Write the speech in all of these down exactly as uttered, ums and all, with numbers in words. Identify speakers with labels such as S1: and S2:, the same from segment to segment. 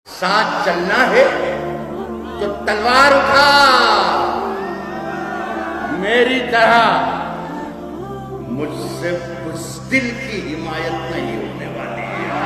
S1: साथ चलना है तो तलवार उठा, मेरी तरह मुझसे बुज़दिल की हिमायत नहीं होने वाली है।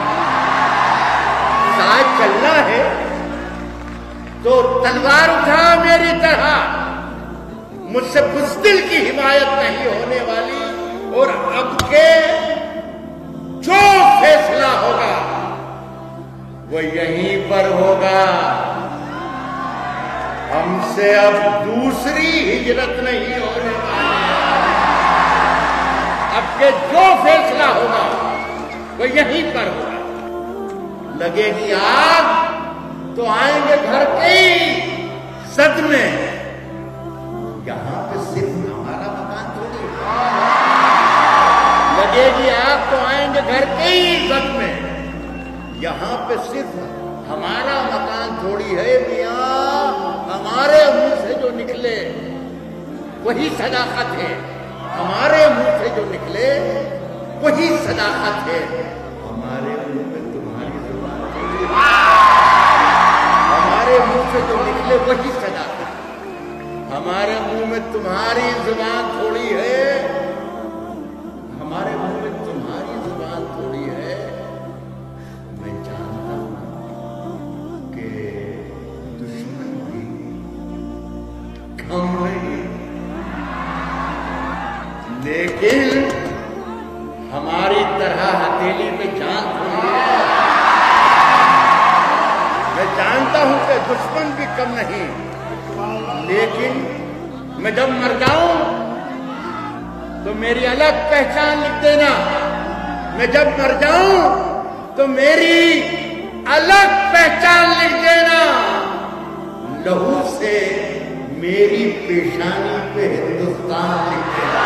S1: साथ चलना है तो तलवार उठा, मेरी तरह मुझसे बुज़दिल की हिमायत नहीं होने वाली। और अब के जो फैसला होगा वो यहीं पर होगा। हमसे अब दूसरी हिजरत नहीं होने वाली। अब के जो फैसला होगा वो यहीं पर होगा। लगेगी आग तो आएंगे घर के ही सदमे। यहां पे सिर्फ हमारा मकान थोड़ी है। लगेगी आग तो आएंगे घर के ही सदमे। यहां पे सिर्फ हमारा मकान थोड़ी है मियां। हमारे मुंह से जो निकले वही सदाकत है। हमारे मुंह से जो निकले वही सदाकत है। हमारे मुंह में तुम्हारी जुबान थोड़ी है। हमारे मुंह से जो निकले वही सदाकत। हमारे मुंह में तुम्हारी जुबान थोड़ी है। हमारे मुंह में तुम्हारी जुबान थोड़ी है। मैं जानता हूं कि दुश्मन भी कम नहीं, लेकिन हमारी तरह हथेली पे जान थोड़ी है। मैं जानता हूं कि दुश्मन भी कम नहीं, लेकिन मैं जब मर जाऊं तो मेरी अलग पहचान लिख देना। मैं जब मर जाऊं तो मेरी अलग पहचान लिख देना। लहू से मेरी पेशानी पे हिंदुस्तान लिख देना।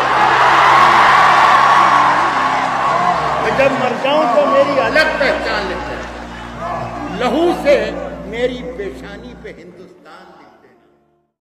S1: मैं जब मर जाऊं तो मेरी अलग पहचान लिख देना। लहू से मेरी पेशानी पे हिंदुस्तान